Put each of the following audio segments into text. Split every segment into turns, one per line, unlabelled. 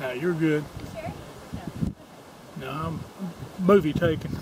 Nah, you're good.
You sure?
No, I'm movie taking.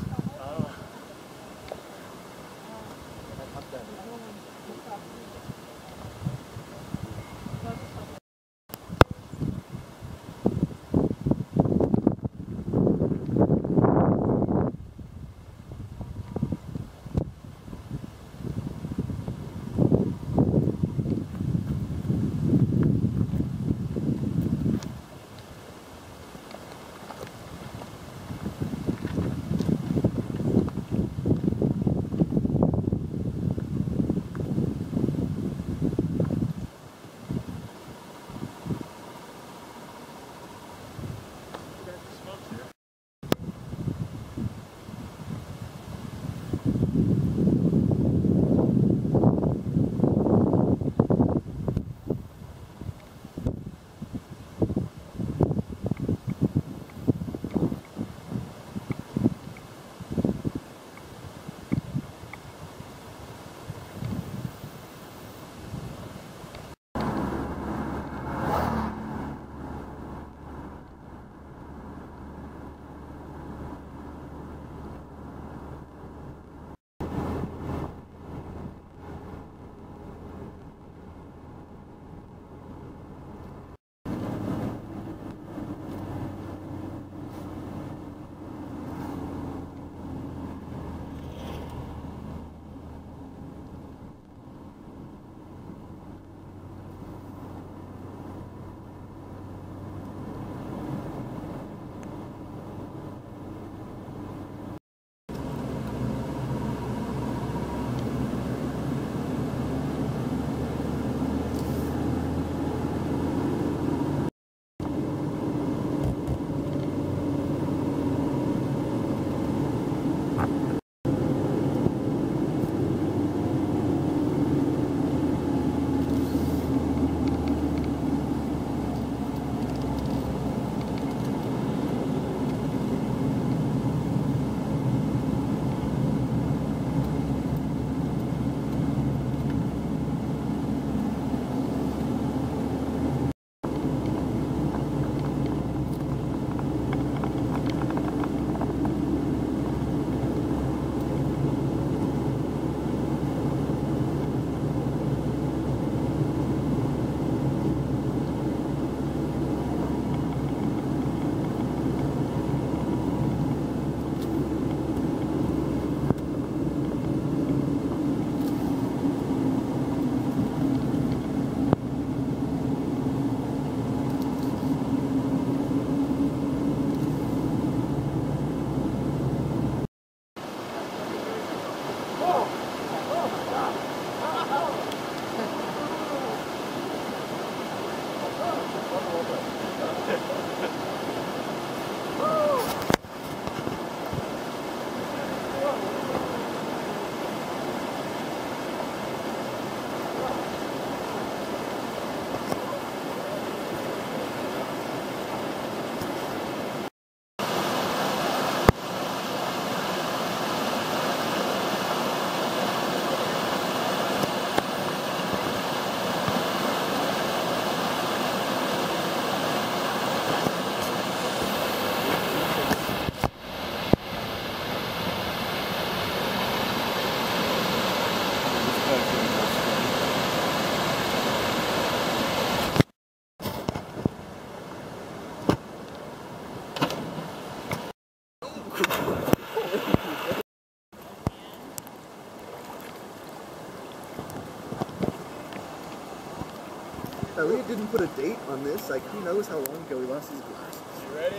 We didn't put a date on this. Like, who knows how long ago we lost these glasses?
You ready?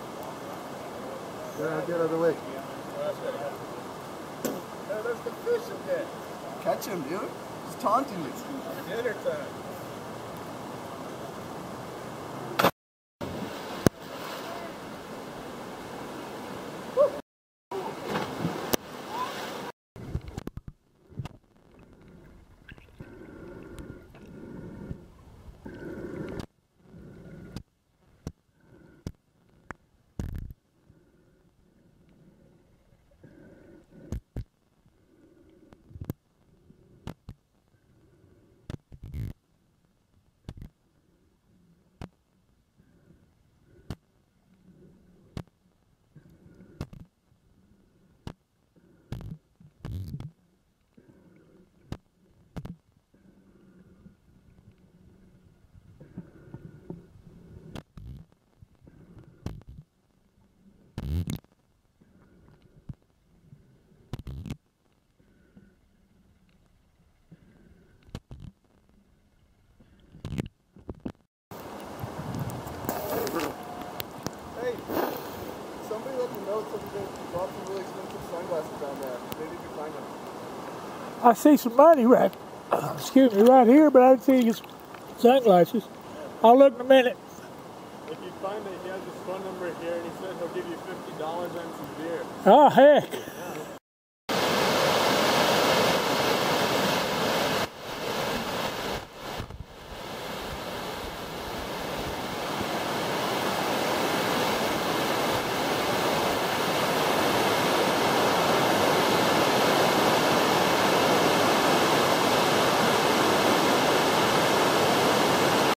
Yeah, I'll get out of the way.
Oh, there's the fish again.
Catch him, dude. He's taunting you.
Dinner time.
bought some really expensive sunglasses down there. Maybe you can find them.
I see some money right, excuse me, right here, but I didn't see his sunglasses. I'll look in a minute.
If you find it, he has his phone number here, and he said he'll give you $50 and some beer.
Oh, heck.